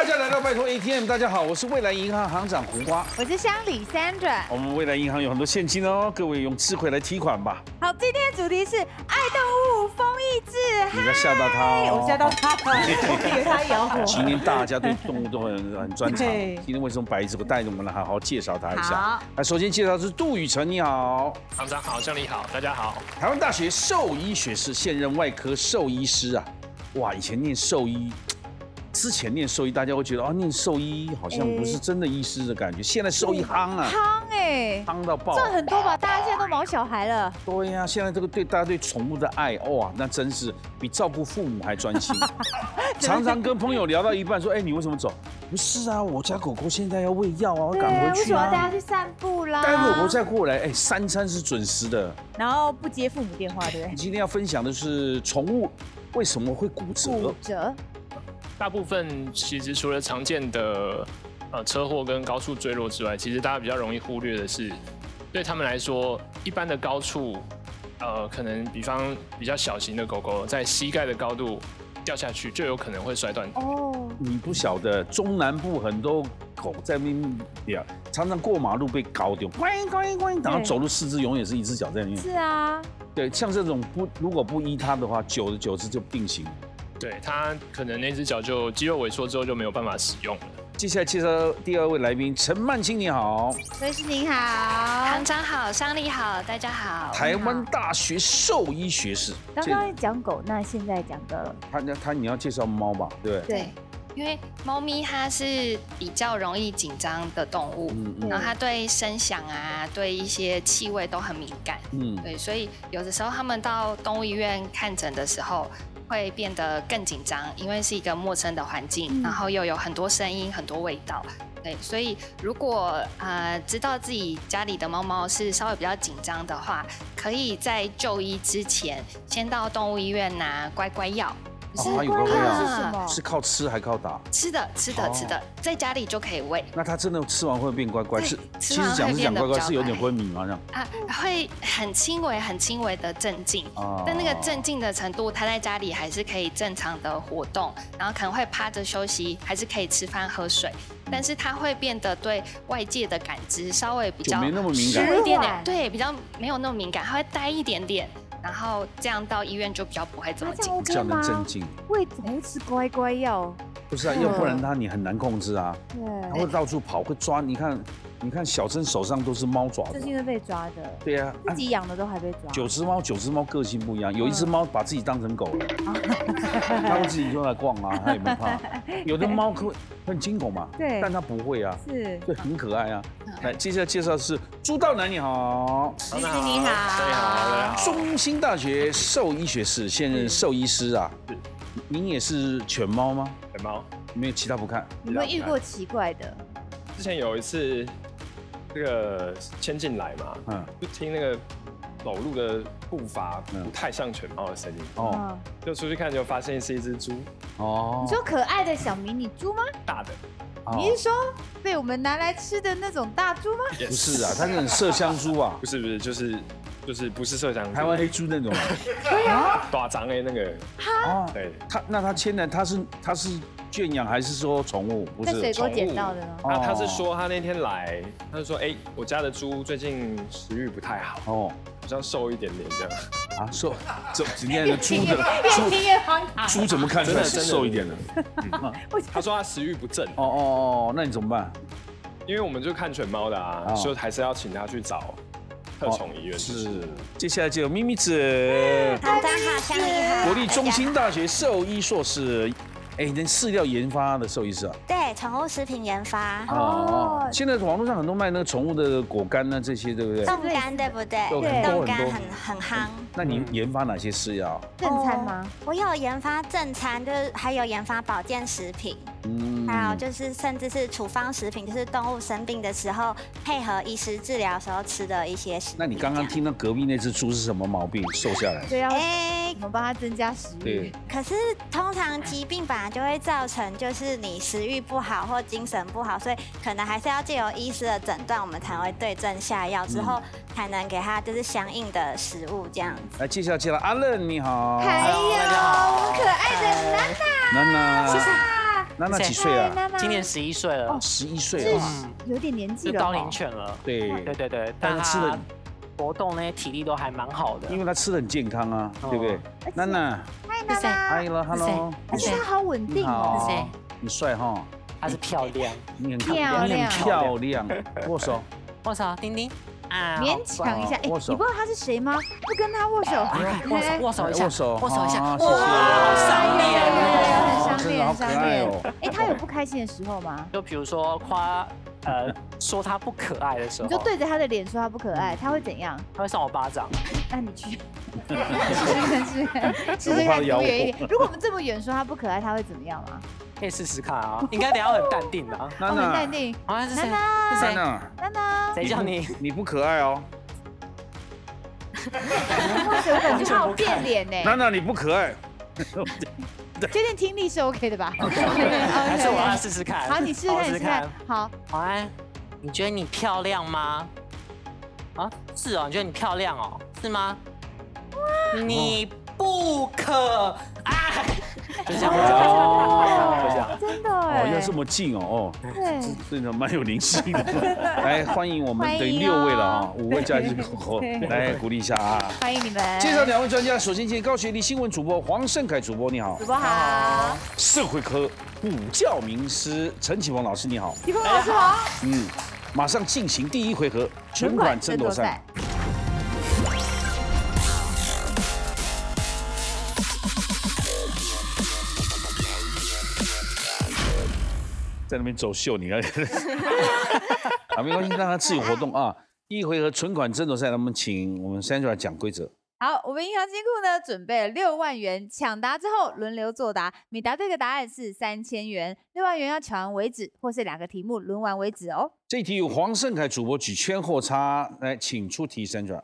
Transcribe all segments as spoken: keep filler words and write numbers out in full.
大家來到拜託 A T M， 大家好，我是未來銀行行長胡瓜， 我是鄉里 Sandra。 我們未來銀行有很多現金哦，各位用智慧來提款吧。 好，今天的主題是愛動物風義志。 你不要嚇到他哦， 我嚇到他了，我以為他咬我。 今天大家對動物都很很專長，今天為什麼白子我帶着我們來好好介紹他一下？ 好， 那首先介紹的是杜宇成，你好， 行長好，鄉里好，大家好。 台灣大學獸醫學士，現任外科獸醫師啊，哇，以前念獸醫。之前念獸醫，大家會覺得哦，念獸醫好像不是真的醫師的感覺。現在獸醫夯啊， 夯哎， 夯到爆， 賺很多吧？大家現在都毛小孩了。 對呀、啊，現在這個對大家對寵物的愛，哇，那真是比照顧父母還專心。常常跟朋友聊到一半，說：“哎，你為什麼走？”不是啊，我家狗狗現在要餵藥啊，我趕回去啊。 為什麼要帶它去散步啦？ 待會我再過來，哎，三餐是準時的。 然後不接父母電話，對不對？ 今天要分享的是寵物為什麼會骨折？ 骨折。 大部分其實除了常見的呃車禍跟高處墜落之外，其實大家比較容易忽略的是，對他們來說，一般的高處，呃，可能比方比較小型的狗狗在膝蓋的高度掉下去，就有可能會摔斷腿。 哦， 你不曉得，中南部很多狗在那邊，常常過馬路被搞丟，乖乖乖，然後走路四肢永遠是一隻腳在那邊。 是啊， 對，像這種不如果不醫它的話，久而久之就定型。 對，它可能那隻腳就肌肉萎縮之後就沒有辦法使用了。 接下來介紹第二位來賓陳曼青，你好， 瑞士您好， 行長好，鄉里好，大家好。 台灣大學獸醫學士。 剛剛講狗，那現在講個他他你要介紹貓吧，對不對？ 對，因為貓咪它是比較容易緊張的動物，嗯嗯、然後它對聲響啊，對一些氣味都很敏感，嗯，對，所以有的時候他們到動物醫院看診的時候，會變得更緊張，因為是一個陌生的環境，嗯、然後又有很多聲音、很多味道，對，所以如果呃知道自己家裡的貓貓是稍微比較緊張的話，可以在就醫之前先到動物醫院拿乖乖藥。 哦，它有乖乖藥是什麼？ 是靠吃還靠打？ 吃的，吃的，吃的，在家裡就可以餵。 那它真的吃完會變乖乖？是，其實講是講乖乖，是有點昏迷嗎？這樣啊，會很輕微、很輕微的鎮靜，但那個鎮靜的程度，它在家裡還是可以正常的活動，然後可能會趴着休息，還是可以吃飯喝水，但是它會變得對外界的感知稍微比較沒那麼敏感， 一點點，對，比較沒有那麼敏感，它會呆一點點。然後這樣到醫院就比較不會這麼緊張， 這樣能鎮靜。 為什麼會吃乖乖藥？ 不是啊，要不然它你很難控制啊。 對， 它會到處跑，會抓。你看，你看小珍手上都是貓爪子， 最近都被抓的。 對啊， 自己養的都還被抓。 九隻貓，九隻貓個性不一樣。有一隻貓把自己當成狗了，它會自己出來逛啊，它也沒怕。有的貓會很驚恐嘛， 對， 但它不會啊， 是， 對，很可愛啊。來，接下來介紹的是朱道南，你好， 律師你好， 大家好，大家好。 中興大學獸醫學士，現任獸醫師啊。是，您也是犬貓嗎？ 犬貓， 沒有其他不看。 有沒有遇過奇怪的？ 之前有一次，這個牽進來嘛，嗯，就聽那個走路的步伐不太像犬貓的聲音，哦，就出去看就發現是一隻豬。哦， 你說可愛的小迷你豬嗎？ 大的。 你是說被我們拿來吃的那種大豬嗎？ 不是啊，它是麝香豬啊。 不是不是，就是就是不是麝香豬， 台灣黑豬那種。 對啊，大張的那個。 哈。對，它那它牽來，它是它是圈養還是說寵物？不是， 在水溝撿到的呢。 那他是說他那天來，他就說哎，我家的豬最近食慾不太好，哦，好像瘦一點點這樣。啊，瘦，怎怎樣的豬的豬豬怎麼看出來是瘦一點的？他說他食慾不振。哦哦哦，那你怎麼辦？ 因為我們就看犬貓的啊，所以還是要請他去找特寵醫院。 是。接下來就有咪咪子， 大家好，鄉里好， 國立中興大學獸醫碩士。哎，你飼料研發的獸醫師啊？ 對，寵物食品研發。 哦，現在網絡上很多賣那個寵物的果乾呢，這些對不對？ 凍乾對不對？ 對， 凍乾很很夯。 那你研發哪些飼料？ 正餐嗎？ 我有研發正餐，就是還有研發保健食品。嗯，還有就是甚至是處方食品，就是動物生病的時候配合醫師治療的時候吃的一些食品。 那你剛剛聽到隔壁那隻豬是什麼毛病瘦下來？ 對啊，哎，我們幫它增加食慾。 可是通常疾病本來就會造成就是你食慾不好或精神不好，所以可能還是要借由醫師的診斷，我們才會對症下藥，之後才能給它就是相應的食物這樣子。 來，介紹介紹阿任，你好。 還有我們可愛的娜娜。 娜娜，謝謝。 娜娜幾歲啊？ 今年十一歲了。 十一歲了， 有點年紀了。 是高齡犬了。 對對對對，但他吃的活動那些體力都還蠻好的。 因為他吃的很健康啊，對不對？娜娜， 嗨，娜娜， 嗨了 ，Hello。 而且他好穩定哦。 是誰？ 你帥哈。 他是漂亮， 你很漂亮，漂亮。握手， 握手，丁丁。啊， 勉強一下，哎，你不知道他是誰嗎？不跟他握手， 握手，握手一下， 握手， 握手一下， 哇， 好賞臉哦，很賞臉， 好可愛哦。 哎，他有不開心的時候嗎？ 就比如說誇，呃，說他不可愛的時候， 你就對着他的臉說他不可愛，他會怎樣？ 他會扇我巴掌。 那你去試試看，試試看，試試看，離遠一點。如果我們這麼遠說他不可愛，他會怎麼樣嗎？ 可以試試看啊，應該等下很淡定的。 很淡定。 啊，是誰？ 是誰？ 娜娜， 誰叫你？ 你不可愛哦。 哇塞，我感觉他好变臉呢。 娜娜，你不可愛。 确定听力是 OK 的吧？ 還是我要試試看？ 好，你試試看，試試看。好。 晚安。你覺得你漂亮嗎？啊，是哦，你覺得你漂亮哦？是嗎？你不可愛。就這樣， 哦， 就這樣， 真的哎， 哦，要這麼近哦，哦， 對， 真的蠻有靈性的。來，歡迎我們等於六位了啊，五位加一個，來鼓勵一下啊！ 歡迎你們。 介紹兩位專家，首先介紹高學歷新聞主播黃盛凱主播，你好。 主播好。 社會科補教名師陳啟鵬老師，你好。 啟鵬老師好。 嗯，馬上進行第一回合存款爭奪賽。在那邊走秀，你看，啊，沒關係，讓他自由活動啊。第一回合存款爭奪賽，那麼請我們Sandra來講規則。 好，我們銀行金庫呢準備了六萬元，搶答之後輪流作答，每答對個答案是三千元，六萬元要搶完為止，或是兩個題目輪完為止哦。 這一題由黃盛凱主播舉圈或叉，來，請出題Sandra。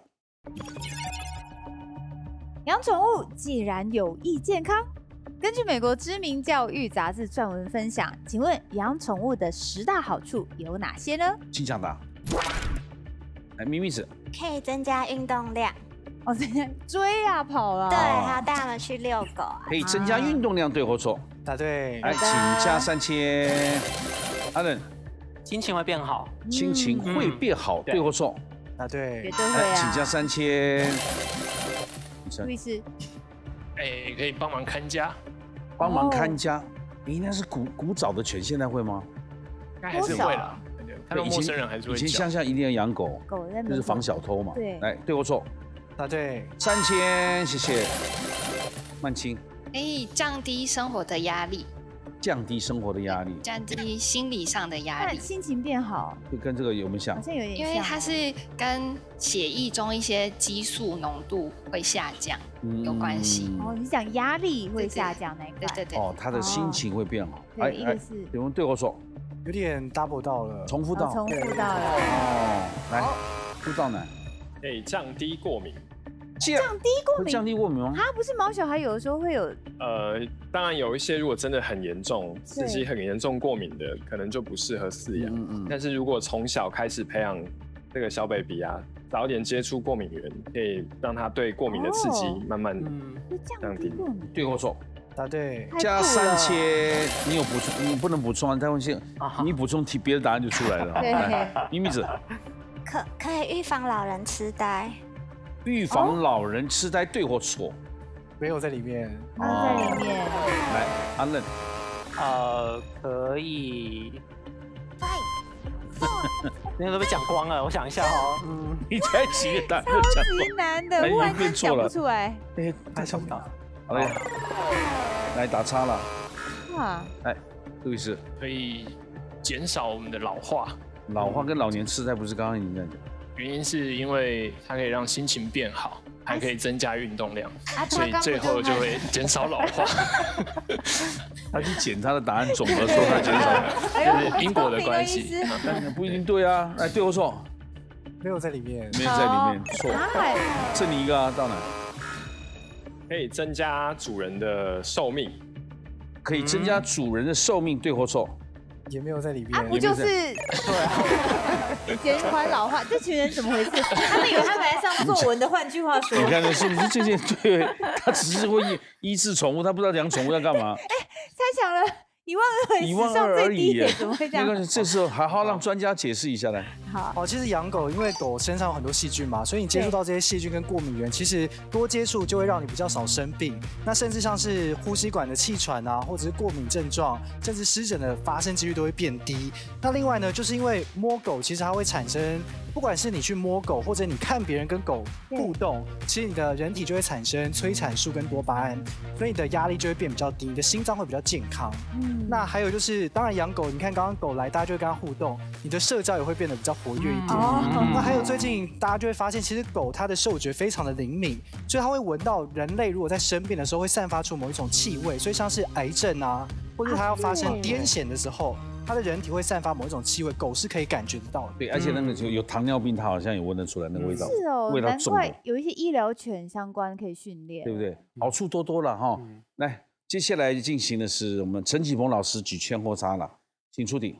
養寵物既然有益健康。根據美國知名教育雜誌撰文分享，請問養寵物的十大好處有哪些呢？請搶答。來，咪咪子。 可以增加運動量。 哦，增加追啊跑啊。 對，還要帶它們去遛狗。 可以增加運動量，對或錯？ 答對。 來，請加三千。阿倫。 心情會變好。 心情會變好，對或錯？ 答對。 絕對會啊。 請加三千。 路易斯。 哎，可以幫忙看家， 幫忙看家。哎，那是古古早的犬，現在會嗎？ 應該還是會啦。看到陌生人還是會叫。 以前鄉下一定要養狗， 狗就是防小偷嘛。 對， 來，對或錯？ 答對。 三千，謝謝。曼青。 可以降低生活的壓力。 降低生活的壓力， 降低心理上的壓力， 心情變好， 就跟這個有沒有像？ 好像有點像， 因為它是跟血液中一些激素濃度會下降有關係。 哦，你講壓力會下降那一塊？ 對對對。 哦，他的心情會變好。 對，一個是。 有人對我說， 有點 double 到了， 重複到， 重複到了。 哦，來，出道男， 可以降低過敏。 降低過敏， 降低過敏嗎？ 它不是毛小孩有的時候會有， 呃，當然有一些如果真的很嚴重，自己很嚴重過敏的，可能就不適合飼養。嗯嗯。但是如果從小開始培養這個小 baby 啊，早點接觸過敏源，可以讓他對過敏的刺激慢慢降低。 對或錯？ 答對。 加三千，你有補充？你不能補充啊！待會先，你補充題，別的答案就出來了。對。咪咪子。 可可以預防老人痴呆。 預防老人痴呆，對或錯？ 沒有在裡面。 沒有在裡面。 來，阿任。 呃，可以。那個都被講光了，我想一下哦。嗯。 你才幾個答案都講光？超級難的，忽然間講不出來。 哎，太想不到。好嘞。來打叉了。哇。哎，路易斯。 可以減少我們的老化。 老化跟老年痴呆不是剛剛你在講？ 原因是因為它可以讓心情變好，還可以增加運動量，所以最後就會減少老化。 他去檢他的答案總和，說他減少， 就是因果的關係。 但不一定對啊，哎，對或錯？ 沒有在裡面， 沒有在裡面，錯。剩你一個啊，到哪？ 可以增加主人的壽命， 可以增加主人的壽命，對或錯？ 也沒有在裡面， 啊，不就是對啊，減緩老化？這群人怎麼回事？他們以為他們來上作文的，換句話說， 你看，是不是這件對？他只是會醫治寵物，他不知道養寵物要幹嘛。 哎，猜搶了一萬二， 一萬二而已， 怎麼會這樣？ 沒關係，這時候還好讓專家解釋一下來。 好， 哦，其實養狗，因為狗身上有很多細菌嘛，所以你接觸到這些細菌跟過敏源，其實多接觸就會讓你比較少生病。那甚至像是呼吸管的氣喘啊，或者是過敏症狀，甚至濕疹的發生幾率都會變低。那另外呢，就是因為摸狗，其實它會產生，不管是你去摸狗，或者你看別人跟狗互動，其實你的人體就會產生催產素跟多巴胺，所以你的壓力就會變比較低，你的心臟會比較健康。嗯，那還有就是，當然養狗，你看剛剛狗來，大家就會跟它互動，你的社交也會變得比較活躍一點。嗯、那還有最近大家就會發現，其實狗它的嗅覺非常的靈敏，所以它會聞到人類如果在生病的時候會散發出某一種氣味，所以像是癌症啊，或者它要發生癲癇的時候，它的人體會散發某一種氣味，狗是可以感覺得到的。 對，而且那個就有糖尿病，它好像也聞得出來那個味道。 是哦， 味道重的。 難怪有一些醫療犬相關可以訓練， 對不對？好處多多了哈。嗯、來，接下來進行的是我們陳啟鵬老師舉圈或叉了，請出題。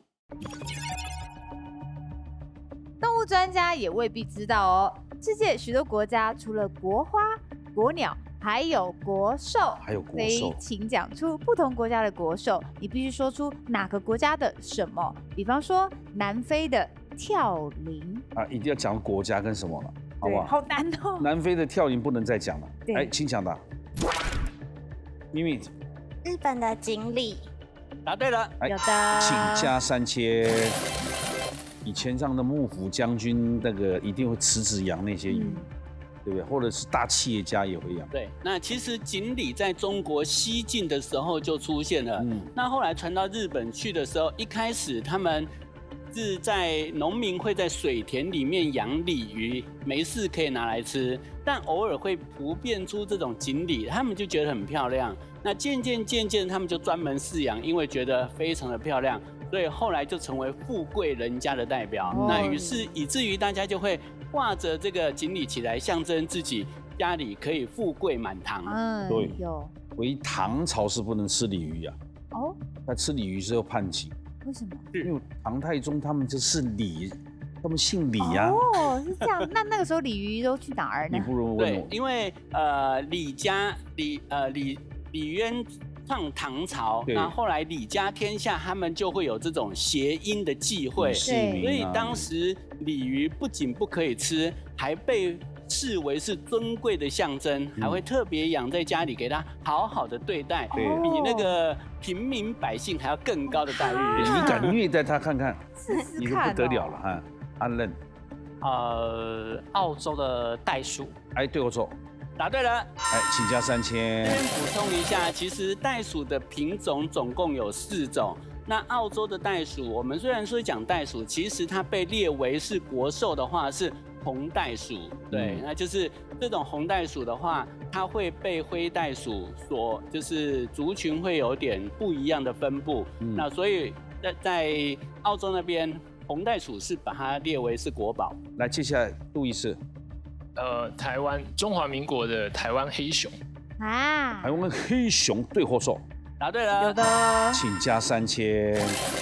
動物專家也未必知道哦，世界許多國家除了國花、國鳥，還有國獸， 還有國獸， 所以請講出不同國家的國獸，你必須說出哪個國家的什麼。比方說南非的跳羚啊，一定要講國家跟什麼了，好不好？ 好難哦。 南非的跳羚不能再講了。哎，請搶答。咪咪。 日本的錦鯉。 答對了。 有的。 請加三千。以前這樣的幕府將軍，那個一定會池子養那些魚，嗯、對不對？或者是大企業家也會養。 對，那其實錦鯉在中國西晉的時候就出現了，嗯、那後來傳到日本去的時候，一開始他們是在農民會在水田裡面養鯉魚，沒事可以拿來吃，但偶爾會突變出這種錦鯉，他們就覺得很漂亮。那漸漸漸漸，他們就專門飼養，因為覺得非常的漂亮。所以後來就成為富貴人家的代表，哦、那於是以至於大家就會掛着這個錦鯉起來，象徵自己家裡可以富貴滿堂。 嗯， 對， 有。 唯唐朝是不能吃鯉魚啊。哦。那吃鯉魚是要判刑。 為什麼？ 因為唐太宗他們就是李，他們姓李呀、啊。 哦，是這樣。那那個時候鯉魚都去哪兒呢？ 你不如問我。 對，因為呃李家李呃李李淵。創唐朝，那後來李家天下，他們就會有這種諧音的忌諱，所以當時鯉魚不僅不可以吃，還被視為是尊貴的象徵，還會特別養在家裡，給它好好的對待，比那個平民百姓還要更高的待遇。 你敢虐待它看看，你都不得了了哈！阿任， 呃，澳洲的袋鼠， 哎，對我錯。 答對了， 哎，請加三千。 這邊補充一下，其實袋鼠的品種總共有四種。那澳洲的袋鼠，我們雖然說講袋鼠，其實它被列為是國獸的話是紅袋鼠。對，嗯、那就是這種紅袋鼠的話，它會被灰袋鼠所就是族群會有點不一樣的分布。嗯、那所以在在澳洲那邊，紅袋鼠是把它列為是國寶。 來，接下來杜醫師。 呃，台灣中華民國的台灣黑熊啊， 台灣黑熊對或錯？ 答對了， 有的， 請加三千。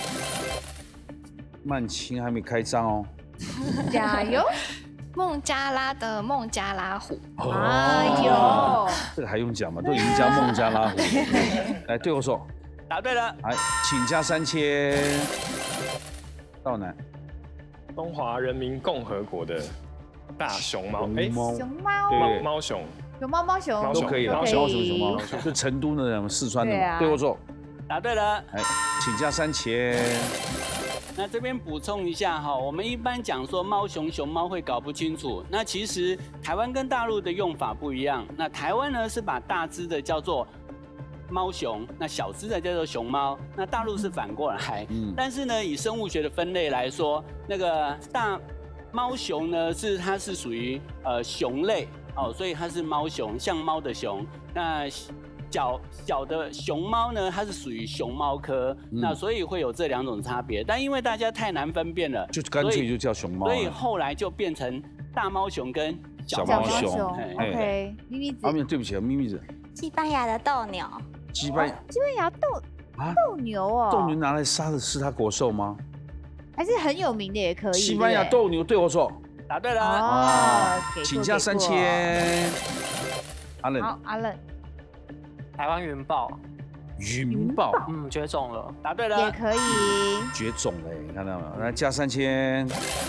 曼青還沒開張哦， 加油！ 孟加拉的孟加拉虎， 哎呦， 這個還用講嗎？都已經加孟加拉虎。來，對或錯？ 答對了， 來，請加三千。道南， 中華人民共和國的。大熊貓，哎， 熊貓， 對，貓熊， 熊貓貓熊都可以了，貓熊熊熊貓，是成都的人，四川的嘛，對或錯？ 答對了， 哎，請加三千。 那這邊補充一下哈，我們一般講說貓熊熊貓會搞不清楚，那其實台灣跟大陸的用法不一樣。那台灣呢是把大只的叫做貓熊，那小只的叫做熊貓，那大陸是反過來。嗯，但是呢，以生物學的分類來說，那個大貓熊呢是它是屬於呃熊類哦，所以它是貓熊，像貓的熊。那小小的熊貓呢，它是屬於熊貓科，嗯、那所以會有這兩種差別。但因為大家太難分辨了， 就乾脆就叫熊貓， 所以後來就變成大貓熊跟小貓熊。 熊 OK，咪咪子。 阿面，對不起啊，咪咪子。 西班牙的鬥牛。 西班西班牙鬥啊鬥牛哦。 鬥牛拿來殺的是它國獸嗎？ 還是很有名的也可以。 西班牙鬥牛對或錯？ 答對了。 哦， 請加三千。阿冷。 好，阿冷。 台灣雲豹。 雲豹， 嗯，絕種了， 答對了， 也可以。 絕種了，你看到沒有？來加三千。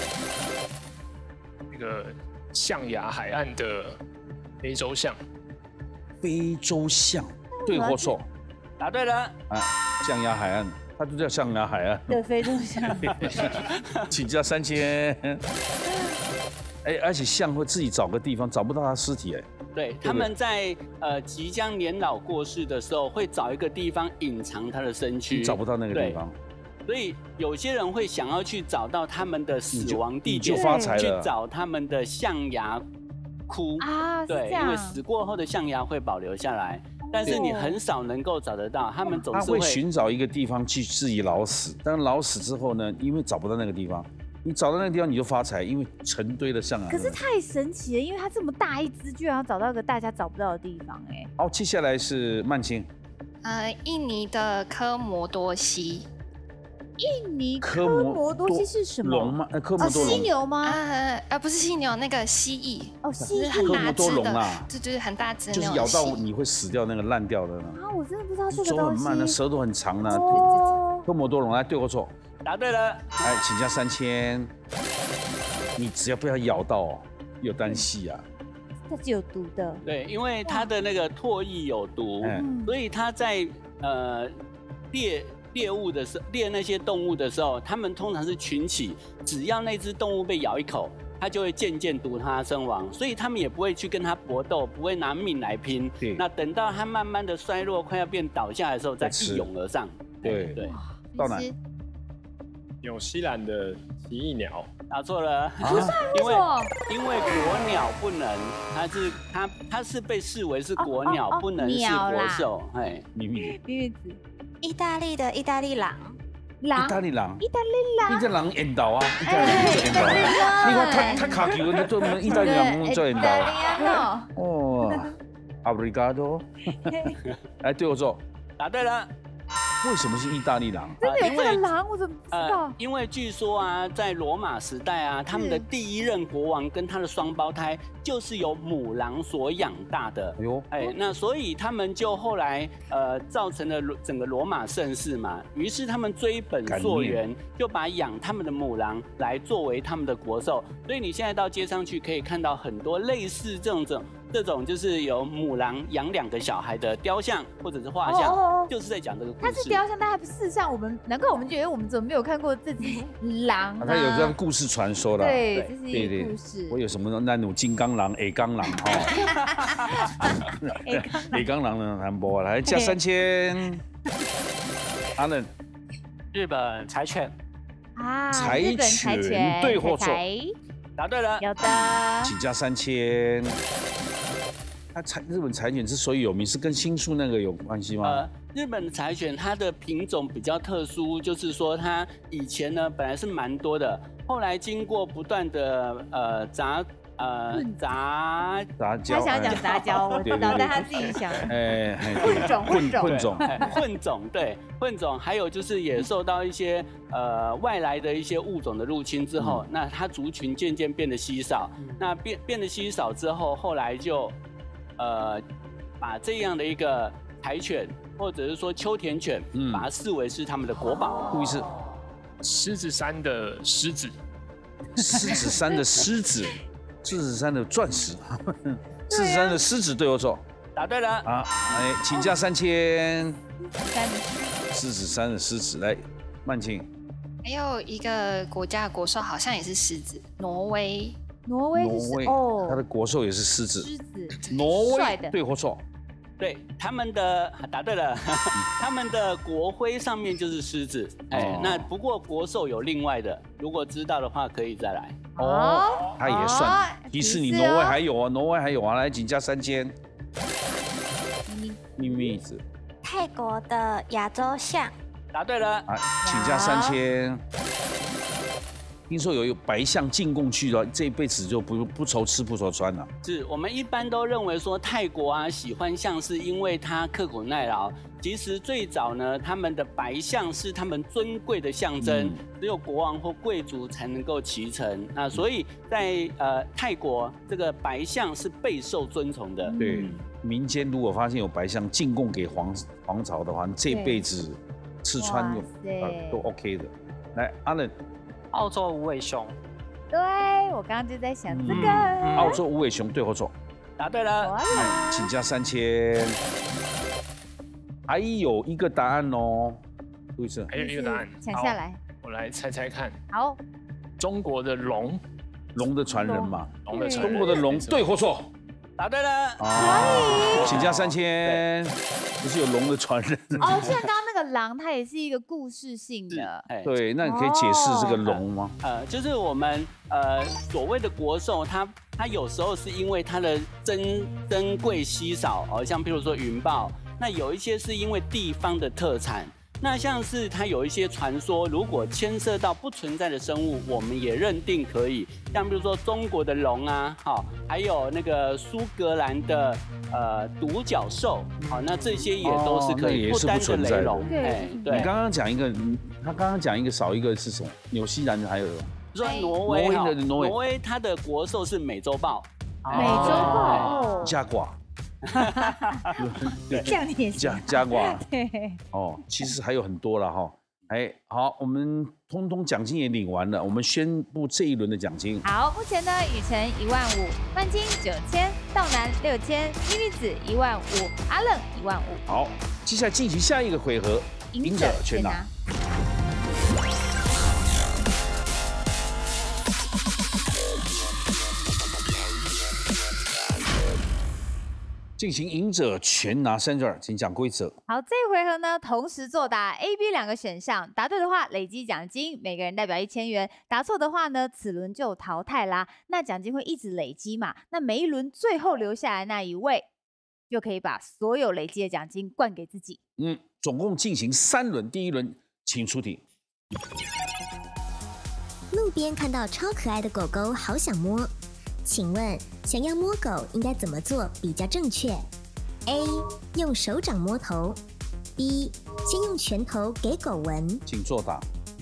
那個象牙海岸的非洲象， 非洲象，對或錯？ 答對了。 啊，象牙海岸，它就叫象牙海岸。 對，非洲象。 請加三千。哎，而且象會自己找個地方，找不到它屍體，哎。 對，他們在呃即將年老過世的時候，會找一個地方隱藏他的身軀， 找不到那個地方。 所以有些人會想要去找到他們的死亡地點， 就發財了。 去找他們的象牙窟啊， 對，因為死過後的象牙會保留下來，但是你很少能夠找得到。他們總是會尋找一個地方去自己老死，但老死之後呢，因為找不到那個地方。你找到那個地方你就發財，因為成堆的象牙。 可是太神奇了，因為它這麼大一隻，居然要找到一個大家找不到的地方，哎。 好，接下來是曼青。 呃，印尼的科摩多蜥。 印尼科摩多蜥是什麼？ 龙嗎？呃，科摩多龙。 犀牛嗎？ 呃呃，不是犀牛，那個蜥蜴。 哦，蜥蜴。 很大只的， 啊， 对对，很大只。 就是咬到你會死掉那個爛掉的。 啊，我真的不知道這個東西。 手很慢的，舌頭很長的。 哦。 科摩多龍，來對或錯？ 答對了。 來，請加三千。你只要不要咬到，有單戲啊。 它是有毒的。 對，因為它的那個唾液有毒，嗯、所以它在呃獵獵物的時候，獵那些動物的時候，它們通常是群起，只要那隻動物被咬一口，它就會漸漸毒它身亡，所以他們也不會去跟它搏鬥，不會拿命來拼。那等到它慢慢的衰弱，快要變倒下來的時候，再一擁而上。 對對，到哪？ 紐西蘭的奇異鳥， 答錯了， 啊、 因為因為國鳥不能，它是它它是被視為是國鳥，哦哦哦、不能是國獸。哎， 秘密秘密子， 意大利的意大利狼， 狼， 意大利狼， 意大利狼， 意大利狼演導啊，意大利狼做演導，你看他他卡球，你做意大利狼做演導。哦，阿布里加多，哎，對我做， 答對了。 為什麼是意大利狼？ 真的有這個狼，我怎麼不知道？ 呃，因為據說啊，在羅馬時代啊，他們的第一任國王跟他的雙胞胎就是由母狼所養大的。哎呦，哎，那所以他們就後來呃造成了整個羅馬盛世嘛。於是他們追本溯源，就把養他們的母狼來作為他們的國獸。所以你現在到街上去可以看到很多類似這種這種。這種就是有母狼養兩個小孩的雕像或者是畫像，哦哦哦就是在講這個故事。 它是雕像，但事實上我們難怪我們覺得我們怎麼沒有看過這隻狼、啊啊？ 它有這樣故事傳說的。 對，這是一個故事。 我有什麼那種金剛狼、A 剛狼哈？A 剛狼呢？韓波來加三千。阿冷， 日本柴犬啊， 柴犬對或錯？ 答對了， 有的， 請加三千。它柴日本柴犬之所以有名，是跟新宿那個有關係嗎？呃， 日本的柴犬它的品種比較特殊，就是說它以前呢本來是蠻多的，後來經過不斷的呃雜呃雜雜交， 他想講雜交，我知道，但他自己想，哎，混種混種混種混種對混種，還有就是也受到一些呃外來的一些物種的入侵之後，嗯、那它族群漸漸變得稀少，嗯、那變變得稀少之後，後來就。呃，把這樣的一個柴犬，或者是說秋田犬，嗯、把它視為是他們的國寶。 不好意思， 獅子山的獅子， 獅子山的獅子，獅子山的鑽石，獅子山的獅子對我錯。 答對了。啊， 哎，請加三千。獅子山的獅子，來，曼青。 還有一個國家的國獸好像也是獅子，挪威。 挪威是哦， 它的國獸也是獅子。 獅子， 挪威對或錯？ 對，他們的答對了，他們的國徽上面就是獅子。哎、哦，那不過國獸有另外的，如果知道的話可以再來。 哦，它也算。提示你，挪威還有啊，挪威還有啊，來，請加三千。秘密子。 泰國的亞洲象。 答對了。 啊，請加三千。聽說有一個白象進貢去了，這一輩子就不不愁吃不愁穿了。 是我們一般都認為說泰國啊喜歡象是因為它刻苦耐勞。其實最早呢，他們的白象是他們尊貴的象徵，嗯、只有國王或貴族才能夠騎乘。那所以在呃泰國，這個白象是備受尊崇的。 對， 民間如果發現有白象進貢給皇皇朝的話，这輩子吃穿有呃都 OK 的。來，阿冷， 澳洲無尾熊。 對，我剛剛就在想這個。 嗯、澳洲無尾熊對或錯？ 答對了， 哎，請加三千。還有一個答案哦，路易斯， 還有一個答案， 搶下來。 我來猜猜看。 好， 中國的龍， 龍的傳人嘛， 龍的傳人， 中國的龍對或錯？ 答對了， 可以，請加三千。不是有龍的傳人哦，像剛剛那個狼，它也是一個故事性的。 對，那你可以解釋這個龍嗎？ 呃，就是我們呃所謂的國獸，它它有時候是因為它的珍珍貴稀少，哦，像譬如說雲豹，那有一些是因為地方的特產。那像是它有一些傳說，如果牽涉到不存在的生物，我們也認定可以。像比如說中國的龍啊，好，還有那個蘇格蘭的呃獨角獸，好，那這些也都是可以，不單是雷龍。 對，對。你剛剛講一個，他剛剛講一個少一個是什麼？紐西蘭的還有什麼？ 說挪威，挪威的挪威，挪威它的國獸是美洲豹。 美洲豹。 加掛。 這樣你也是加加掛，哦，其實還有很多了哈。哎，好，我們通通獎金也領完了，我們宣布這一輪的獎金。 好，目前呢，雨辰一萬五，曼青九千，道南六千，妮妮子一萬五，阿冷一萬五。 好，接下來進行下一個回合，贏者全拿。進行贏者全拿三十二，請講規則。 好，這一回合呢，同時作答 A、B 兩個選項，答對的話累積獎金，每個人代表一千元；答錯的話呢，此輪就淘汰啦。那獎金會一直累積嘛？那每一輪最後留下來那一位，就可以把所有累積的獎金灌給自己。 嗯，總共進行三輪，第一輪請出題。 路邊看到超可愛的狗狗，好想摸。請問，想要摸狗應該怎麼做比較正確 ？A. 用手掌摸頭 ；B. 先用拳頭給狗聞。 請作答。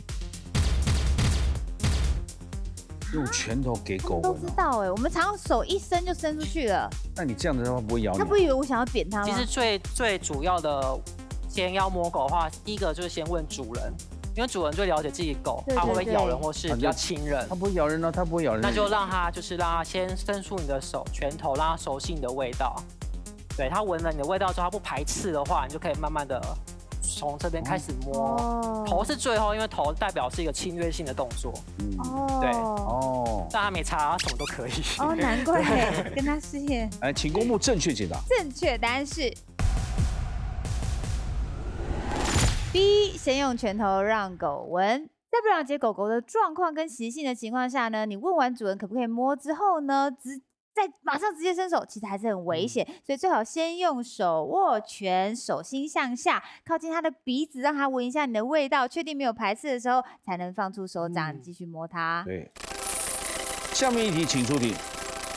用拳頭給狗聞、啊、 都知道哎，我們常常手一伸就伸出去了。 那你這樣子的話不會咬你？ 他不會以為我想要扁他嗎？ 其實最最主要的，先要摸狗的話，第一個就是先問主人。因為主人最了解自己狗，它會不會咬人或是比較親人。它不會咬人呢，它不會咬人。 那就讓它就是讓它先伸出你的手拳頭，讓它熟悉你的味道。對，它聞了你的味道之後，它不排斥的話，你就可以慢慢的從這邊開始摸。哦、頭是最後，因為頭代表是一個侵略性的動作。嗯，對。哦。但它沒差，什麼都可以。 哦，難怪跟他試驗。 來，請公布正確解答。 正確答案是。B， 先用拳頭讓狗聞，在不了解狗狗的狀況跟習性的情況下呢，你問完主人可不可以摸之後呢，直再馬上直接伸手，其實還是很危險，所以最好先用手握拳，手心向下，靠近它的鼻子，讓它聞一下你的味道，確定沒有排斥的時候，才能放出手掌繼續摸它。 對，下面一題請出題。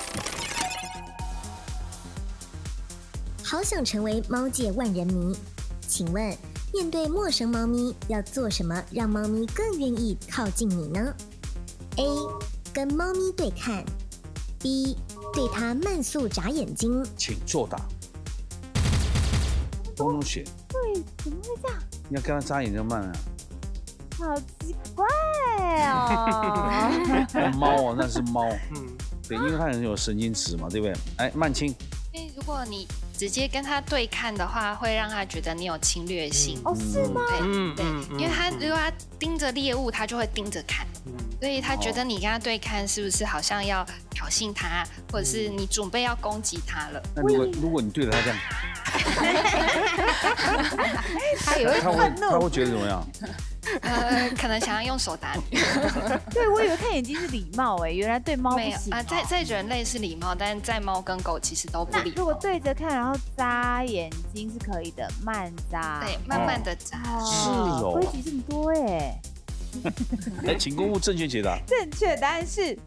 好想成為貓界萬人迷，請問，面對陌生貓咪，要做什麼讓貓咪更願意靠近你呢 ？A. 跟貓咪對看 ；B. 對它慢速眨眼睛。 請作答。通通選。 對，怎麼會這樣？ 你要跟它眨眼睛慢啊。 好奇怪哦。 貓哦，那是貓。嗯，對，因為它很有神經質嘛，對不對？哎，曼青。 因為如果你直接跟他對看的話，會讓他覺得你有侵略性。 哦，是嗎？ 對對，因為他如果他盯着獵物，他就會盯着看，所以他覺得你跟他對看，是不是好像要挑釁他，或者是你準備要攻擊他了？ 那如果如果你對着他這樣， 他也會憤怒， 他會覺得怎麼樣？ 呃，可能想要用手打你。 對，我以為看眼睛是禮貌哎，原來對貓不行啊。在在人類是禮貌，但是在貓跟狗其實都不禮貌。 如果對着看，然後眨眼睛是可以的，慢眨。 對，慢慢的眨。 是哦。 規矩這麼多哎。 來，請公布正確解答。 正確答案是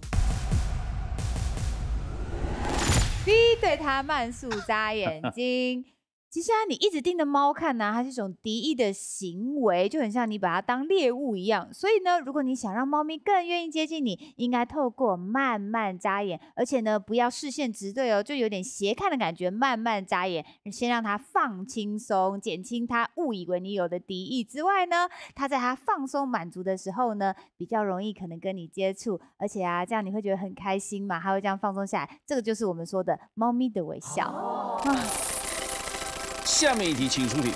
B， 對它慢速眨眼睛。 其實啊，你一直盯着貓看呢、啊，它是一種敵意的行為，就很像你把它當獵物一樣。所以呢，如果你想讓貓咪更願意接近你，應該透過慢慢眨眼，而且呢，不要視線直對哦，就有點斜看的感覺，慢慢眨眼，先讓它放輕鬆，減輕它誤以為你有的敵意之外呢，它在它放鬆滿足的時候呢，比較容易可能跟你接觸，而且啊，這樣你會覺得很開心嘛，它會這樣放鬆下來，這個就是我們說的貓咪的微笑。哦啊下面一題，請出題。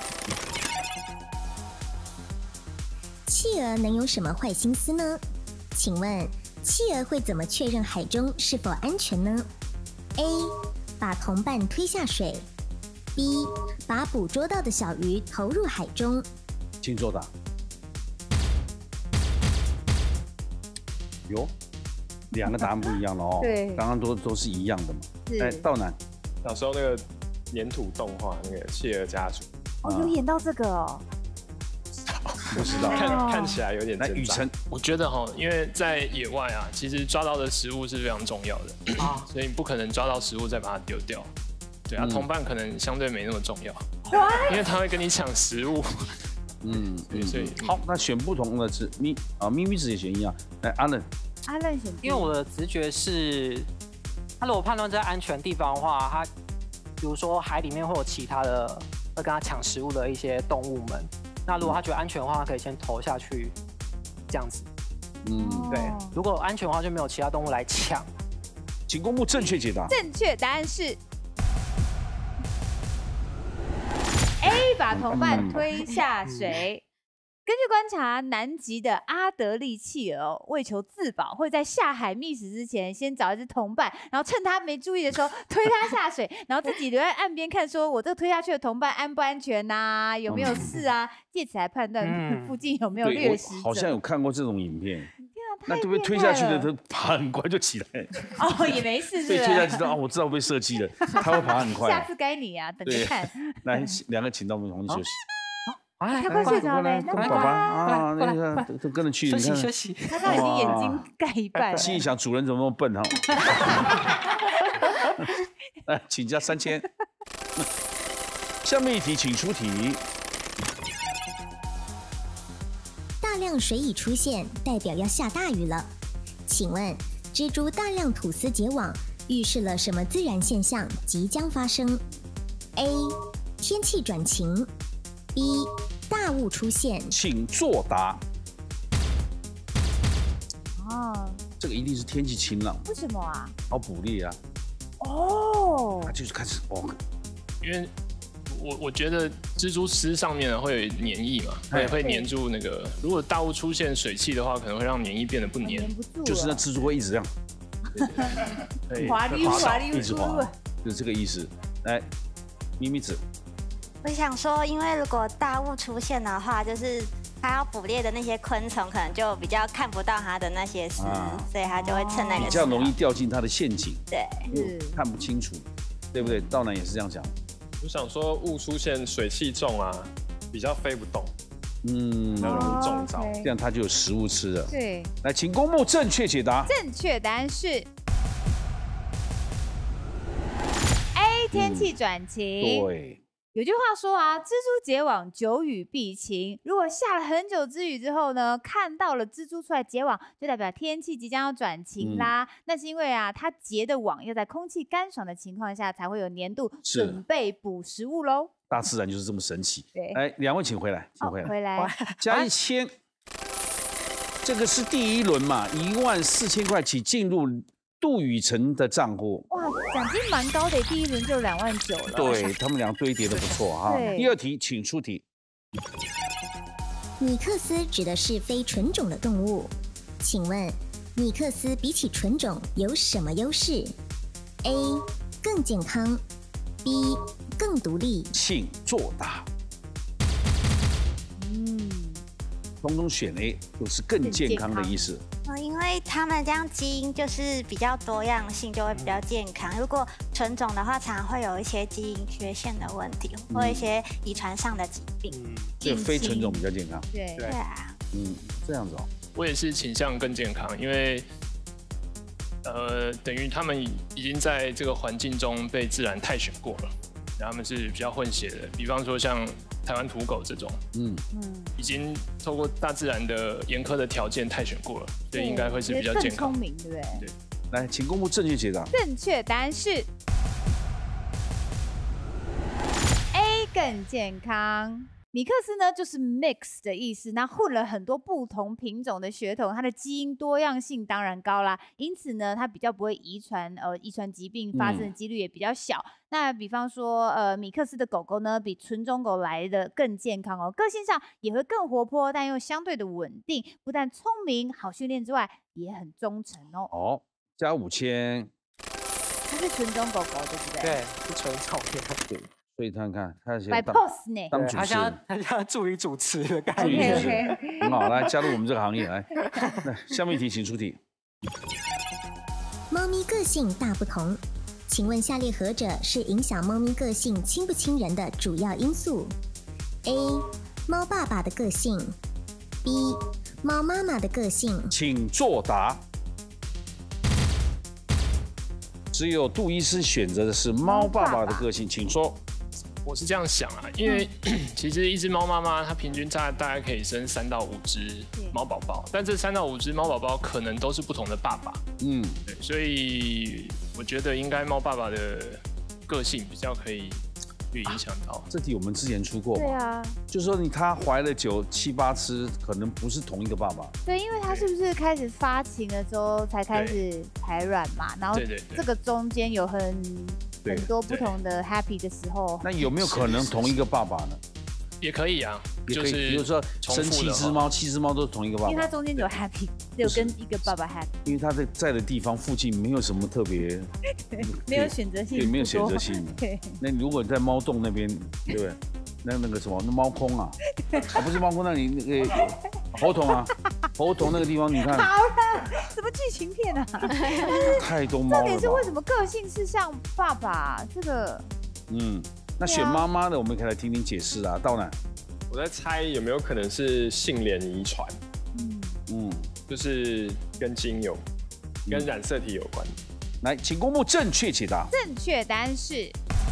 企鵝能有什麼壞心思呢？請問，企鵝會怎麼確認海中是否安全呢 ？A. 把同伴推下水 ；B. 把捕捉到的小魚投入海中。 請作答。喲，兩個答案不一樣了哦。 對， 剛剛都都是一樣的嘛。哎，道南， 小時候那個。粘土動畫那個企鵝家族哦，有演到這個哦， 不知道， 看看起來有點。 來，雨辰， 我覺得哈，因為在野外啊，其實抓到的食物是非常重要的啊，所以你不可能抓到食物再把它丟掉。對啊，同伴可能相對沒那麼重要，因為他會跟你搶食物。嗯，對，所以好，那選不同的字，咪啊咪咪子也選一樣。來，阿倫， 阿倫選， 因為我的直覺是，他如果判斷在安全地方的話，他。比如說海裡面會有其他的會跟他搶食物的一些動物們，那如果他覺得安全的話，他可以先投下去，這樣子。嗯，對。如果安全的話，就沒有其他動物來搶。 請公布正確解答。 正確答案是 A， 把同伴推下水。根據觀察，南極的阿德利企鵝為求自保，會在下海覓食之前，先找一隻同伴，然後趁他沒注意的時候推他下水，然後自己留在岸邊看，說我這個推下去的同伴安不安全吶、啊？有沒有事啊？借此來判斷附近有沒有掠食者。 好像有看過這種影片。那對不對？推下去的他爬很快就起來。 哦，也沒事是。 所以推下去的啊，我知道被射擊了，他會爬很快。 下次該你啊，等着看。 來，兩個請到我們同一休息。 他快睡着了， 爸爸啊，那個都跟着去， 休息休息。 他刚已經眼睛蓋一半了。 心裡想，主人怎麼那麼笨哈？來，請加三千。下面一題，請出題。 大量水蟻出現，代表要下大雨了。請問，蜘蛛大量吐絲結網，預示了什麼自然現象即將發生 ？A. 天氣轉晴。B. 大霧出現， 請作答。 哦， 這個一定是天氣晴朗。 為什麼啊？ 好捕獵啊。 哦。 他就是開始哦， 因為我我覺得蜘蛛絲上面呢會有粘液嘛，它也會粘住那個。如果大霧出現水汽的話，可能會讓粘液變得不粘， 粘不住。 就是那蜘蛛會一直這樣， 滑溜滑溜， 一直滑，就是這個意思。來，咪咪子。 我想說，因為如果大霧出現的話，就是它要捕獵的那些昆蟲，可能就比較看不到它的那些絲，啊、所以它就會趁那個時候比較容易掉進它的陷阱。 對， 嗯，看不清楚，對不對？道南也是這樣講。 我想說，霧出現，水汽重啊，比較飛不動，嗯，比較容易中招， 這樣它就有食物吃了。 對， 來，請公布正確解答。 正確答案是 A， 天氣轉晴。 嗯、對。 有句話說啊，蜘蛛結網，久雨必晴。如果下了很久之雨之後呢，看到了蜘蛛出來結網，就代表天氣即將要轉晴啦。嗯、那是因為啊，它結的網要在空氣乾爽的情況下才會有粘度，準備捕食物嘍。 大自然就是這麼神奇。 對， 來，兩位請回來，請回來， 哦、回來， 加一千。這個是第一輪嘛，一萬四千塊起進入杜雨辰的賬戶。 哇，獎金蠻高的，第一輪就兩萬九了。 對，他們倆堆疊的不錯哈。第二題，請出題。 米克斯指的是非純種的動物，請問米克斯比起純種有什麼優勢 ？A. 更健康 ，B. 更獨立。 請作答。嗯，通通選 A， 就是更健康的意思。 哦，因為他們這樣基因就是比較多樣性，就會比較健康。如果純種的話，常常會有一些基因缺陷的問題，嗯、或一些遺傳上的疾病。嗯， 這個非純種比較健康。 對對啊。 嗯，這樣子哦。 我也是傾向更健康，因為呃，等於他們已經在這個環境中被自然汰選過了， 然後他們是比較混血的，比方說像台灣土狗這種，嗯嗯，已經透過大自然的嚴苛的條件汰選過了，所以應該會是比較健康。 更聰明，對不对？ 對。 來，請公布正確解答。 正確答案是 A， 更健康。米克斯呢，就是 mix 的意思，那混了很多不同品種的血統，它的基因多樣性当然高啦，因此呢，它比較不會遺傳，呃，遺傳疾病發生的幾率也比較小。嗯、那比方說，呃，米克斯的狗狗呢，比純種狗來的更健康哦，個性上也會更活潑，但又相對的穩定，不但聰明、好訓練之外，也很忠誠哦。 哦，加五千。 它是純種狗狗，對不对？ 對，是純種的。 所以看看，他現在当 pose 呢， 當主持人， 他想他想助理主持的感觉， okay, okay. 很好，來加入我們這個行業。來，那下面一題，請出題。 貓咪個性大不同，請問下列何者是影響貓咪個性親不親人的主要因素 ？A. 貓爸爸的個性 ，B. 貓媽媽的個性。 請作答。只有杜醫師選擇的是貓爸爸的個性，請說。 我是這樣想啊，因為、嗯、其實一隻貓媽媽它平均大大概可以生三到五隻貓寶寶，但這三到五隻貓寶寶可能都是不同的爸爸，嗯，對，所以我覺得應該貓爸爸的個性比較可以去影響到。 這題我們之前出過嘛， 對啊， 就是說你它懷了九七八隻，可能不是同一個爸爸。 對，因為它是不是開始發情了之後才開始排卵嘛，然後這個中間有很。很多不同的 happy 的時候， 那有沒有可能同一個爸爸呢？ 也可以啊， 也可以，比如說生七隻貓，七隻貓都是同一個爸爸， 因為它中間有 happy， 只有跟一個爸爸 happy。 因為它在在的地方附近沒有什麼特別， 沒有選擇性， 對，沒有選擇性。對，那如果你在貓洞那邊，對不對？那那個什麼，那貓空啊，啊不是貓空，那你那個猴童啊，猴童那個地方，你看。 好了，什麼劇情片啊？ 太多貓了。 重點是為什麼個性是像爸爸這個？ 嗯，那選媽媽的，我們可以來聽聽解釋啊。道南， 我在猜有沒有可能是性聯遺傳？嗯嗯，就是跟基因有，跟染色體有關。 來，請公布正確解答。 正確答案是。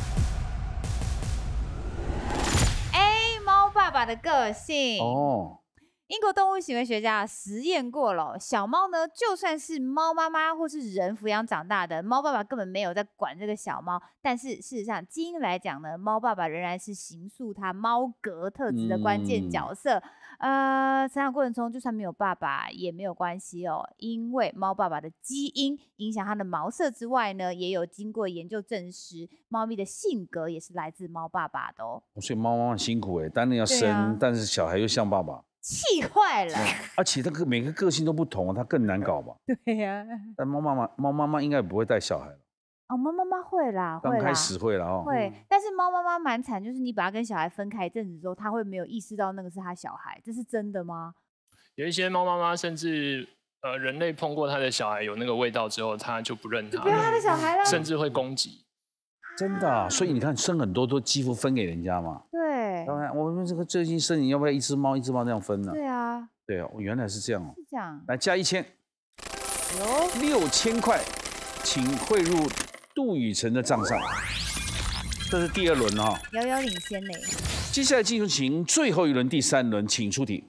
爸爸的個性哦，英國動物行為學家實驗過了，小貓呢，就算是貓媽媽或是人撫養長大的，貓爸爸根本沒有在管這個小貓，但是事實上基因來講呢，貓爸爸仍然是形塑它貓格特質的關鍵角色。嗯、呃，成長過程中就算沒有爸爸也沒有關係哦，因為貓爸爸的基因影響它的毛色之外呢，也有經過研究證實，貓咪的性格也是來自貓爸爸的哦。 所以貓媽很辛苦哎，當然要生、啊，但是小孩又像爸爸， 氣壞了。 而且它個每個個性都不同，它更難搞吧？ 對呀、啊。 但貓媽媽貓媽媽應該不會帶小孩了。 哦，貓媽媽會啦， 剛開始會啦哦。 會，但是貓媽媽蠻慘，就是你把它跟小孩分開一陣子之後，它會沒有意識到那個是它小孩，這是真的嗎？ 有一些貓媽媽甚至呃人類碰過它的小孩有那個味道之後，它就不認它， 不要它的小孩了， 甚至會攻擊。 真的、啊，所以你看生很多都幾乎分給人家嘛。 對。 當然，我們這個最近生，你要不要一隻貓一隻貓這樣分呢？ 對啊。 對哦，原來是這樣哦。 是這樣。來加一千。有六千塊，請匯入杜宇成的賬上。這是第二輪哈、哦， 遙遙領先嘞。 接下來進行最後一輪，第三輪，請出題。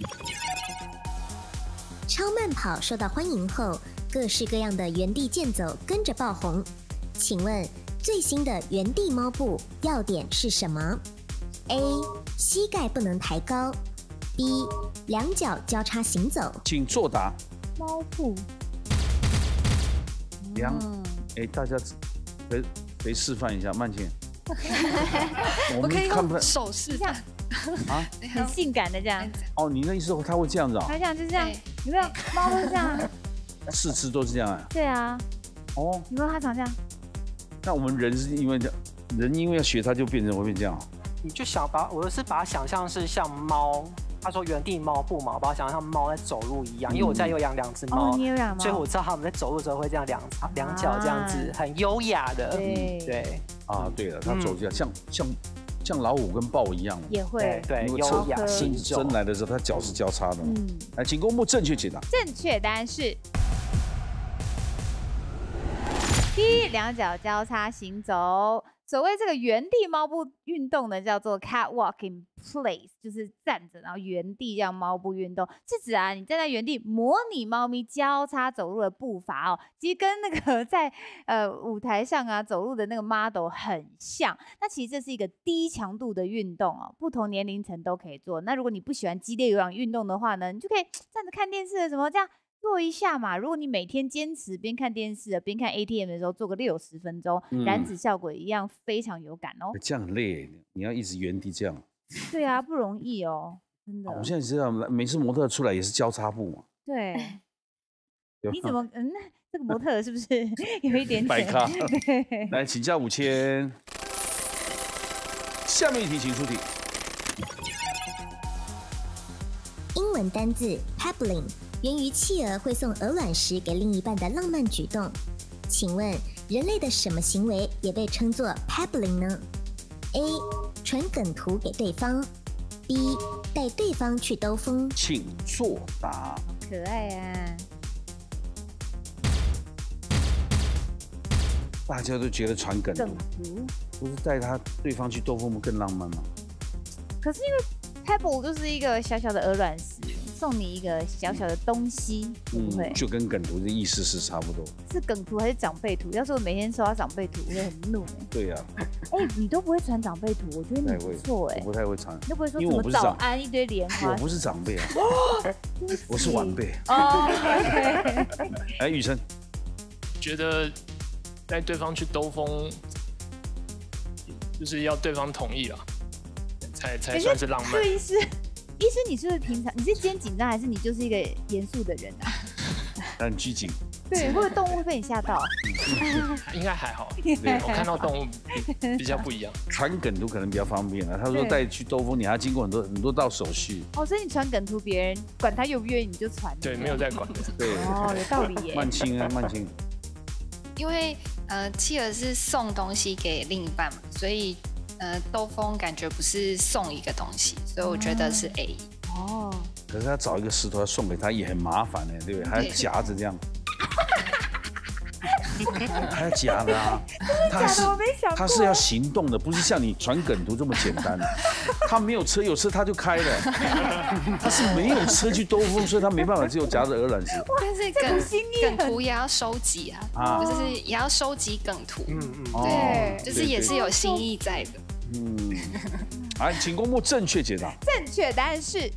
超慢跑受到歡迎後，各式各樣的原地健走跟着爆紅。請問最新的原地貓步要點是什麼 ？A. 膝蓋不能抬高 ；B. 兩腳交叉行走。 請作答。 貓步。 兩，哎，大家誰誰示範一下？曼青。 我可以用手勢這樣啊，很性感的這樣。 哦，你那意思他會這樣子啊？ 他這樣就是這樣，有沒有？貓都是這樣。 四肢都是這樣啊？ 對啊。 哦。 有沒有他長這樣？ 那我們人是因為這人因為要學它就變成會變這樣。 你就想把我是把它想象是像貓，他說原地貓步嘛，我把它想象像貓在走路一樣，嗯、因為我家有養兩隻貓， 你有養貓， 所以我知道他們在走路的時候會這樣兩兩腳這樣子，很優雅的。 對、 嗯、對。 啊，對了，它走這樣、嗯、像像像老虎跟豹一樣。 也會。 對，優雅行走。 真來的時候，它腳是交叉的。嗯。來，請公布正確解答。 正確答案是。第一，兩腳交叉行走， 所謂這個原地貓步運動呢，叫做 catwalk in place， 就是站着然後原地讓貓步運動，是指啊你站在原地模擬貓咪交叉走路的步伐哦，其實跟那個在呃舞台上啊走路的那個 model 很像。那其實這是一個低強度的運動哦，不同年齡層都可以做。那如果你不喜歡激烈有氧運動的話呢，你就可以站着看電視什麼這樣。做一下嘛，如果你每天堅持邊看電視邊看 A T M 的時候做個六十分鐘，嗯、燃脂效果一樣非常有感哦。這樣很累，你要一直原地這樣。對啊，不容易哦，真的。啊、我現在知道，每次模特出來也是交叉步嘛。對。你怎麼嗯？這個模特是不是有一點點白咖？來，請假五千。下面一題，請出題。 英文單字 pebbling。源於企鵝會送鵝卵石給另一半的浪漫舉動，請問人類的什麼行為也被稱作 pebbling 呢 ？A. 傳梗圖給對方 ，B. 帶對方去兜風。 請作答。 可愛啊！ 大家都覺得傳梗圖，不是帶他對方去兜風不更浪漫嗎？ 可是因為 pebble 就是一個小小的鵝卵石。送你一個小小的東西，會不會、嗯、就跟梗圖的意思是差不多？是梗圖還是長輩圖？要是我每天收到長輩圖，我會很怒哎。對呀、啊。哎、欸，你都不會傳長輩圖，我覺得你不錯哎。我不太會傳。你都不會說什麼早安一堆蓮花？我不是長輩啊，我是晚輩。哦。哎，宇辰，覺得帶對方去兜風，就是要對方同意了，才才算是浪漫。對，是。醫師，你是不是平常你是今天緊張，還是你就是一個嚴肅的人啊？很拘謹。對，會不會動物會被你嚇到？應該還好。對，我看到動物比，比較不一樣。傳梗圖可能比較方便啊。他說帶去兜風，你還要經過很多很多道手續。哦，所以你傳梗圖，別人管他願不願意，你就傳。對，沒有在管的。對。哦，有道理耶。曼青啊，曼青。因為呃，企鵝是送東西給另一半嘛，所以。呃，兜風感覺不是送一個東西，所以我覺得是 A。哦。可是他找一個石頭要送給他也很麻煩呢，對不對？還要夾着這樣。還要夾的啊！他是他是要行動的，不是像你傳梗圖這麼簡單。他沒有車，有車他就開了。他是沒有車去兜風，所以他沒辦法，只有夾着鵝卵石。但是梗梗圖也要收集啊，啊就是也要收集梗圖。嗯嗯。對，就是也是有心意在的。嗯。來，請公布正確解答。正確答案是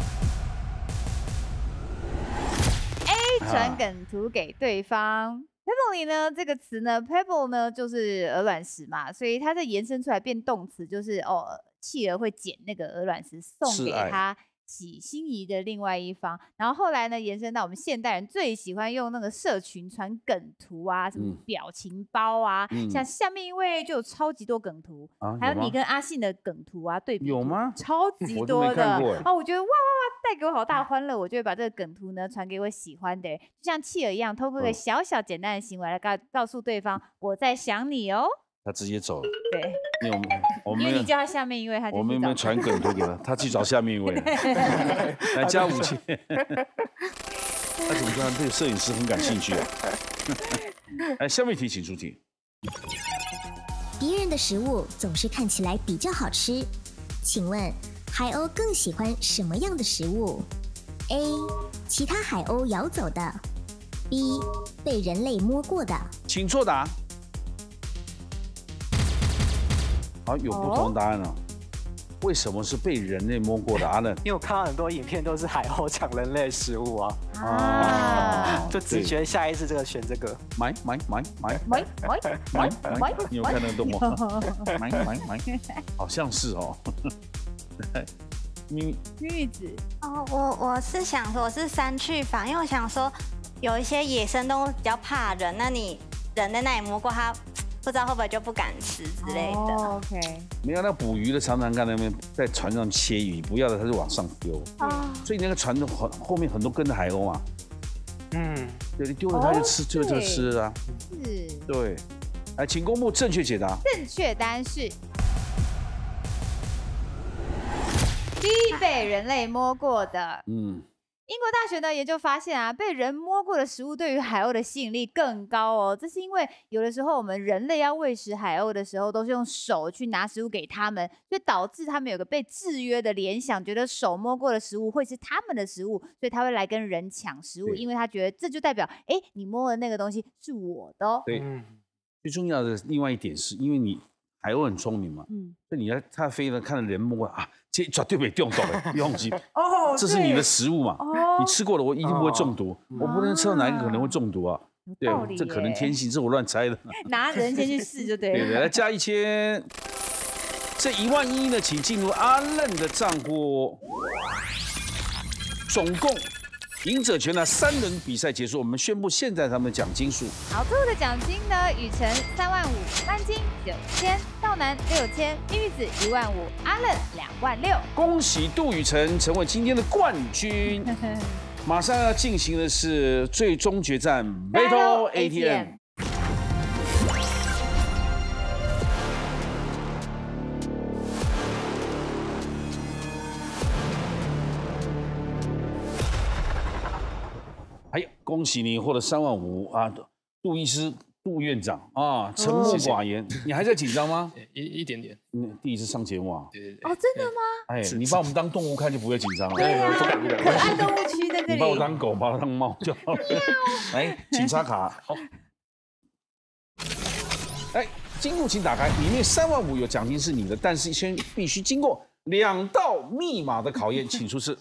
A， 傳梗圖給對方。Pebble 呢這個詞呢 ，Pebble 呢就是鵝卵石嘛，所以它在延伸出來變動詞，就是哦，企鵝會撿那個鵝卵石送給他喜心儀的另外一方。然後後來呢，延伸到我們現代人最喜歡用那個社群傳梗圖啊，什麼表情包啊，嗯、像下面一位就有超級多梗圖，啊、還有你跟阿信的梗圖啊，對比圖有嗎？超級多的哦，我覺得哇哇哇，帶給我好大歡樂，我就會把這個梗圖呢傳給我喜歡的人，就像企鵝一樣，透過一個小小簡單的行為來告告訴對方我在想你哦。他直接走了。對，因為我們我們因為你叫他下面一位，他就我們有沒有傳梗圖給他？他去找下面一位。來加五千。他怎麼突然對攝影師很感興趣啊？來，下面一題請出題。 別人的食物總是看起來比較好吃，請問海鷗更喜歡什麼樣的食物 ？A. 其他海鷗咬走的 ，B. 被人類摸過的。 請作答。好，有不同答案了。為什麼是被人類摸過的？阿嫩， 因為我看到很多影片都是海鷗搶人類食物啊，啊，就直覺下意識這個選這個，買買買買買買買買，你有看那個動畫？買買買，好像是哦。 咪咪子哦，我我是想說我是刪去法，因為我想說有一些野生動物比較怕人，那你人在那裡摸過它。不知道會不會就不敢吃之類的。Oh, OK。 沒有，那捕魚的常常看那邊在船上切魚，不要的他就往上丟。啊。Oh. 所以那個船的後後面很多跟着海鷗啊。嗯。對，你丟了它就吃，就就吃啊。是。對。來，請公布正確解答。正確答案是 B， 被人類摸過的。嗯。 英國大學呢研究發現啊，被人摸過的食物對於海鷗的吸引力更高哦。這是因為有的時候我們人類要餵食海鷗的時候，都是用手去拿食物給他們，所以導致他們有個被制約的聯想，覺得手摸過的食物會是他們的食物，所以他會來跟人搶食物，因為他覺得這就代表，哎，你摸的那個東西是我的哦。 對，最重要的另外一點是因為你海鷗很聰明嘛，嗯，所以你要它飛了，看到人摸啊。這絕對沒中毒的，不用急。哦，這是你的食物嘛？哦，你吃過了，我一定不會中毒。我不能吃到哪一個可能會中毒啊？對，這可能天性，這我亂猜的。 拿人先去試就對了。 對對，來加一千。這一萬一呢，請進入阿任的賬戶。總共贏者全拿三輪比賽結束，我們宣布現在他們的獎金數。 好，最後的獎金呢？雨辰三萬五，萬金九千，道南六千，命運子一萬五，阿任兩萬六。 恭喜杜雨辰成為今天的冠軍。馬上要進行的是最終決戰 Battle A T M。哎呀，恭喜你獲得三萬五啊！杜醫師、杜院長啊，沉默寡言，你還在緊張嗎？ 一一點點。 嗯，第一次上節目啊。 對對對。 哦，真的嗎？ 哎，你把我們當動物看就不會緊張了。 對呀，可愛動物區在這裡。 你把我當狗，把我當貓就好了。來，請插卡。好。哎，金庫請打開，裡面三萬五有獎金是你的，但是先必須經過兩道密碼的考驗，請出示。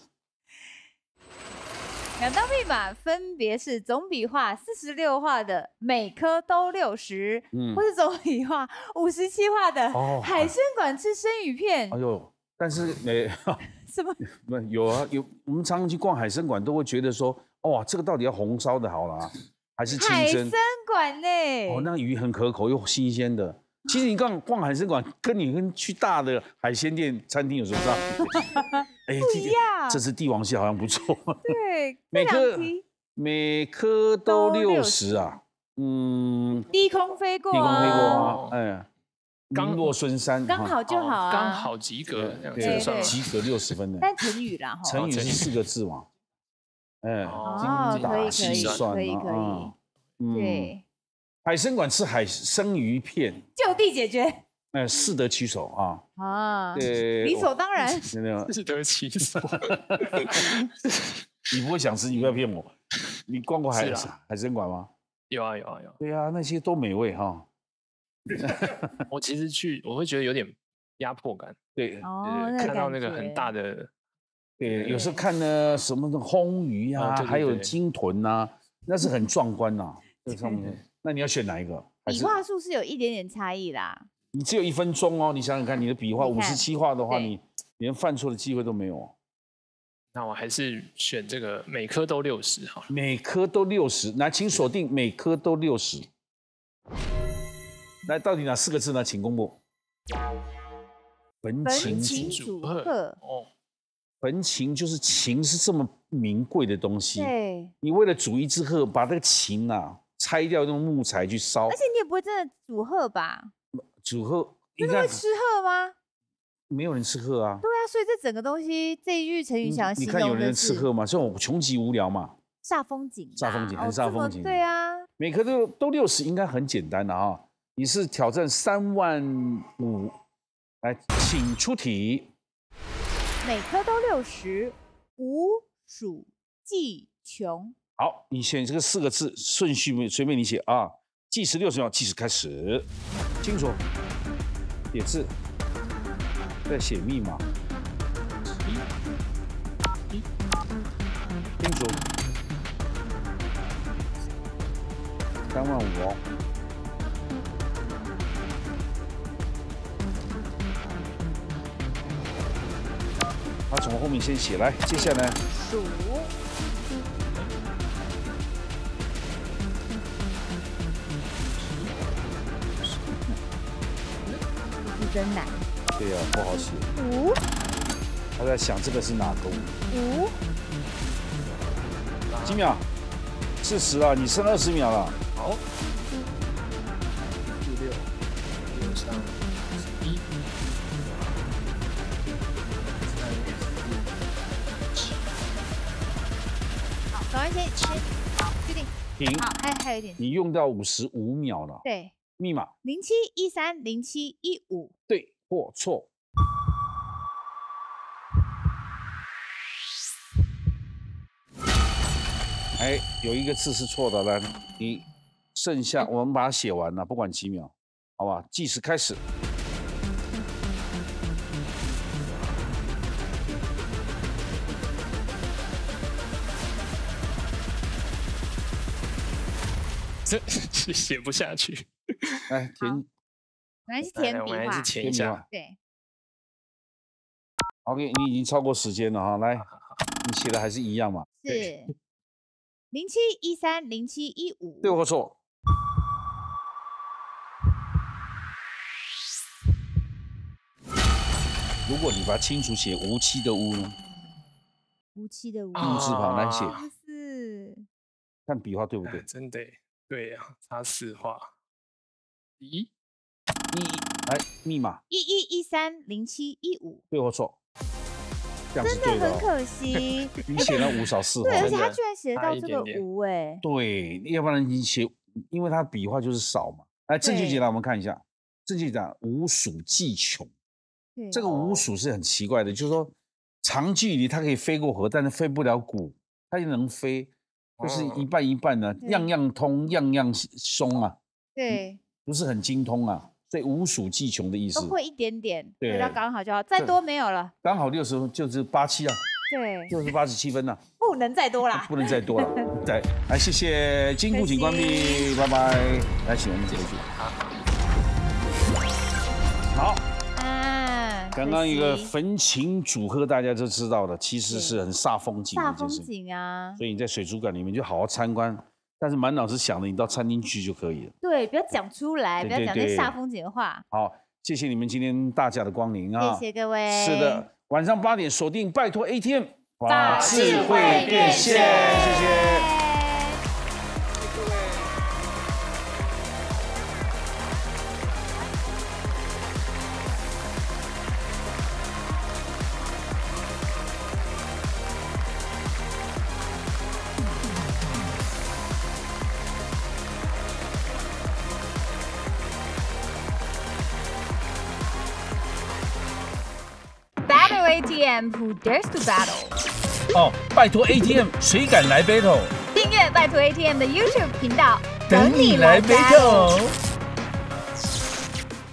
兩道密碼分別是總筆畫四十六畫的每顆都六十，嗯，或是總筆畫五十七畫的海參館吃生魚片。 哎呦，但是誒， 什麼？ 不有啊有，我們常常去逛海參館，都會覺得說，哇，這個到底要紅燒的好啦，還是清蒸？ 海參館呢？ 哦，那魚很可口又新鮮的。其實你逛逛海參館，跟你跟去大的海鮮店餐廳有什麼差別？哎， 不一樣。 這次帝王蟹好像不錯。 對， 每顆每顆都六十啊。嗯。 低空飛過。 低空飛過啊，哎。名落孫山。 剛好就好啊。 剛好及格， 對，及格六十分的。 但成語啦， 成語是四個字嘛。哎， 精打細算啊。可以可以。對。 海參館吃海生魚片， 就地解決。 哎，適得其所啊！ 啊，對，理所當然。 真的適得其所。 你不會想吃，你不要騙我。你逛過海海參館嗎？ 有啊有啊有。 對啊，那些都美味哈。 我其實去，我會覺得有點壓迫感。 對， 看到那個很大的， 對，有時候看呢什麼的魟魚啊，還有鯨豚啊，那是很壯觀吶。這上面。那你要選哪一個？ 筆畫數是有一點點差異啦。 你只有一分鐘哦，你想想看，你的筆畫五十七畫的話，你連犯錯的機會都沒有。 那我還是選這個，每顆都六十好了。 每顆都六十，來，請鎖定每顆都六十。來，到底哪四個字呢？請公布。焚琴煮鶴。 哦，焚琴就是琴是這麼名貴的東西。 對。你為了煮一隻鶴，把這個琴啊。拆掉用木材去燒， 而且你也不會真的煮鶴吧？ 煮鶴， 真的會吃鶴嗎？ 沒有人吃鶴啊。對啊，所以這整個東西這一句成語想要形容的是， 你看有人吃鶴嗎？像我窮極無聊嘛。 煞風景。 煞風景，很煞風景。 對啊。 每顆都都六十，應該很簡單的啊。你是挑戰三萬五，來，請出題。 每顆都六十，無鼠計窮。 好，你選這個四個字順序隨便你寫啊。計時六十秒，計時開始。清楚，寫字，再寫密碼。清楚。三萬五哦。他從後面先寫來，接下來。 數。真難， 對呀、啊，不好寫。五，他在想這個是哪個五？ 五， 幾秒？四十了，你剩二十秒了。 好。六六六三一，三四七。 完先先決定。 停。 好，還還有一點。 你用到五十五秒了。 對。 密碼零七一三零七一五。 對或錯？哎，有一個字是錯的，來，你剩下我們把它寫完了，不管幾秒，好吧？計時開始。 這寫不下去。 來填， 我們是填筆畫， 我們還是填一下。 對。 OK， 你已經超過時間了哈，來，你寫的還是一樣嘛？ 是。零七一三零七一五。 對或錯？如果你把清楚寫無期的無呢？ 無期的無。 木字旁來寫。 是。 看筆畫對不對？ 真的。對呀、啊，差四畫。一，一， 來密碼。 一一一三零七一五。 對或錯？這樣真的很可惜。 你寫了五少四畫。 對，而且他居然寫得到這個無哎。 對，要不然你寫，因為他筆畫就是少嘛。來，正確解答我們看一下。正確解答無鼠技窮。這個無鼠是很奇怪的，就是說長距離它可以飛過河，但是飛不了谷，它也能飛。就是一半一半呢、啊，樣樣通，樣樣鬆啊。對，不是很精通啊，所以無鼠技窮的意思。 都會一點點， 對， 要剛好就好，再多沒有了。 剛好六十就是八七啊。對，就是八十七分了。 不能再多啦。 不能再多了。對，來謝謝金庫，請關閉，拜拜。來，請我們結束。好。剛剛一個焚琴組合，大家都知道的，其實是很煞風景的一件事。煞風景啊！所以你在水族館裡面就好好參觀，但是滿腦子想的，你到餐廳去就可以了。對，不要講出來，不要講那煞風景的話。好，謝謝你們今天大駕的光臨啊！謝謝各位。是的，晚上八點鎖定，拜託 A T M， 把智慧變現，謝謝。 A T M Who dares to battle？ 哦，拜託 A T M， 誰敢來 battle？ 訂閱拜託 A T M 的 YouTube 頻道， 等你來 battle。